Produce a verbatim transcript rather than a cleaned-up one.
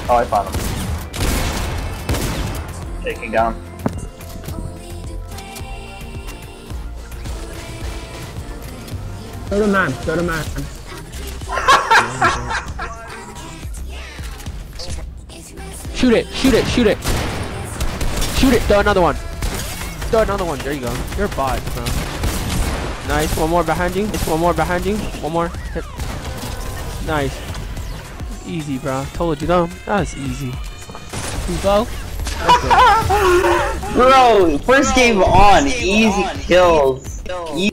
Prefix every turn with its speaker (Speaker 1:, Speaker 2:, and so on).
Speaker 1: Oh, I found him. Taking down.
Speaker 2: Go to man, go to man.
Speaker 3: Shoot it, shoot it, shoot it. Shoot it, throw another one. Throw another one, there you go. You're a bot, bro. Nice, one more behind you. It's one more behind you. One more. Hit. Nice. Easy, bro. Told you though. That was easy. Fubo.
Speaker 4: Bro, first game on, easy kills.